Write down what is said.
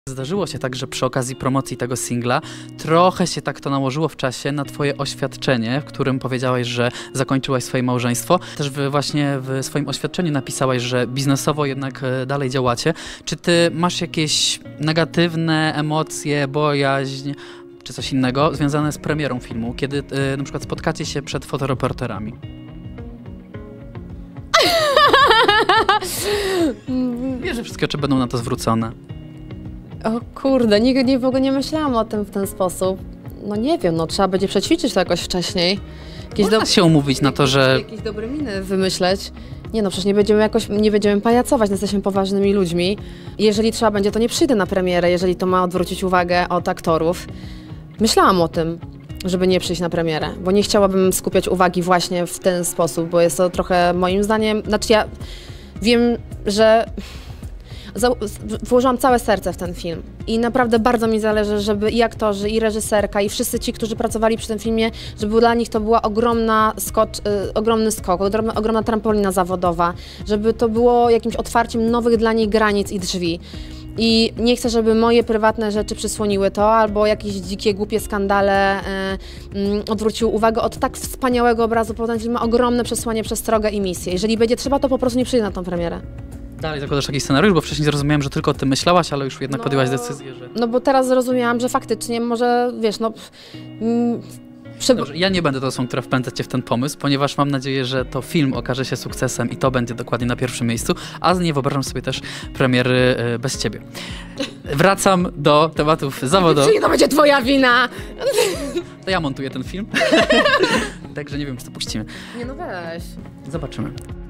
Zdarzyło się tak, że przy okazji promocji tego singla trochę się tak to nałożyło w czasie na twoje oświadczenie, w którym powiedziałaś, że zakończyłaś swoje małżeństwo. Też właśnie w swoim oświadczeniu napisałaś, że biznesowo jednak dalej działacie. Czy ty masz jakieś negatywne emocje, bojaźń czy coś innego związane z premierą filmu, kiedy na przykład spotkacie się przed fotoreporterami? Wiesz, że wszystkie oczy będą na to zwrócone. O kurde, nigdy w ogóle nie myślałam o tym w ten sposób. No nie wiem, no trzeba będzie przećwiczyć to jakoś wcześniej. Można się umówić na to, że... Jakieś dobre miny wymyśleć. Nie no, przecież nie będziemy pajacować, no jesteśmy poważnymi ludźmi. Jeżeli trzeba będzie, to nie przyjdę na premierę, jeżeli to ma odwrócić uwagę od aktorów. Myślałam o tym, żeby nie przyjść na premierę, bo nie chciałabym skupiać uwagi właśnie w ten sposób, bo jest to trochę moim zdaniem... Znaczy ja wiem, że... Włożyłam całe serce w ten film i naprawdę bardzo mi zależy, żeby i aktorzy, i reżyserka, i wszyscy ci, którzy pracowali przy tym filmie, żeby dla nich to była ogromny skok, ogromna trampolina zawodowa, żeby to było jakimś otwarciem nowych dla nich granic i drzwi. I nie chcę, żeby moje prywatne rzeczy przysłoniły to, albo jakieś dzikie, głupie skandale odwróciły uwagę od tak wspaniałego obrazu, bo ten film ma ogromne przesłanie, przestrogę i misję. Jeżeli będzie trzeba, to po prostu nie przyjdę na tą premierę. Dalej zakładasz taki scenariusz, bo wcześniej zrozumiałem, że tylko o tym myślałaś, ale już jednak podjęłaś decyzję, że... No bo teraz zrozumiałam, że faktycznie może, wiesz, no... Dobrze, ja nie będę tą osobą, która wpędza cię w ten pomysł, ponieważ mam nadzieję, że to film okaże się sukcesem i to będzie dokładnie na pierwszym miejscu, a nie wyobrażam sobie też premiery bez ciebie. Wracam do tematów zawodowych. Czyli to będzie twoja wina! To ja montuję ten film. Także nie wiem, czy to puścimy. Nie no weź. Zobaczymy.